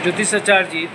ज्योतिषाचार्य जी,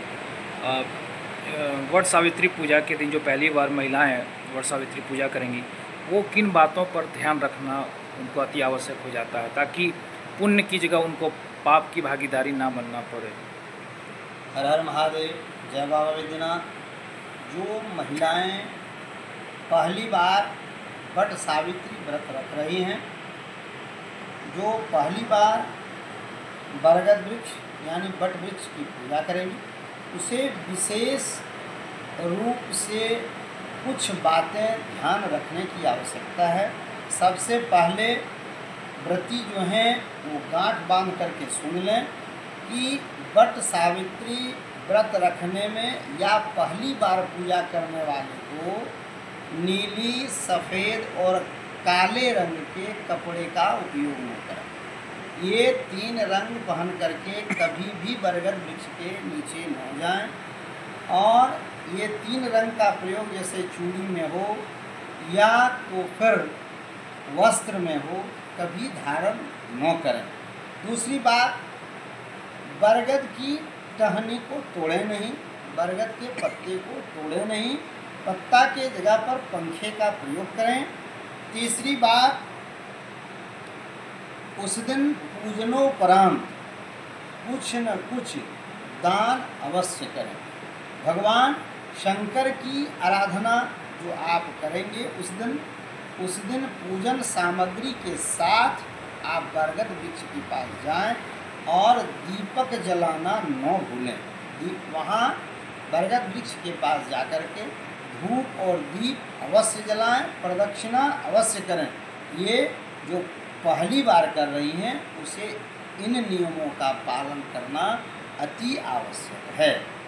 वट सावित्री पूजा के दिन जो पहली बार महिलाएं वट सावित्री पूजा करेंगी, वो किन बातों पर ध्यान रखना उनको अति आवश्यक हो जाता है ताकि पुण्य की जगह उनको पाप की भागीदारी ना बनना पड़े। हर हर महादेव। जय बाबा वैद्यनाथ। जो महिलाएं पहली बार वट सावित्री व्रत रख रही हैं, जो पहली बार बरगद वृक्ष यानी वट वृक्ष की पूजा करेंगी, उसे विशेष रूप से कुछ बातें ध्यान रखने की आवश्यकता है। सबसे पहले व्रती जो हैं वो गांठ बांध करके सुन लें कि वट सावित्री व्रत रखने में या पहली बार पूजा करने वाले को नीली, सफ़ेद और काले रंग के कपड़े का उपयोग न करें। ये 3 रंग पहन करके कभी भी बरगद वृक्ष के नीचे न जाएं, और ये 3 रंग का प्रयोग जैसे चूड़ी में हो या तो फिर वस्त्र में हो, कभी धारण न करें। दूसरी बात, बरगद की टहनी को तोड़े नहीं, बरगद के पत्ते को तोड़े नहीं, पत्ता के जगह पर पंखे का प्रयोग करें। तीसरी बात, उस दिन पूजनोपरांत कुछ न कुछ दान अवश्य करें। भगवान शंकर की आराधना जो आप करेंगे उस दिन पूजन सामग्री के साथ आप बरगद वृक्ष के पास जाएं और दीपक जलाना न भूलें। वहाँ बरगद वृक्ष के पास जाकर के धूप और दीप अवश्य जलाएं, प्रदक्षिणा अवश्य करें। ये जो पहली बार कर रही हैं उसे इन नियमों का पालन करना अति आवश्यक है।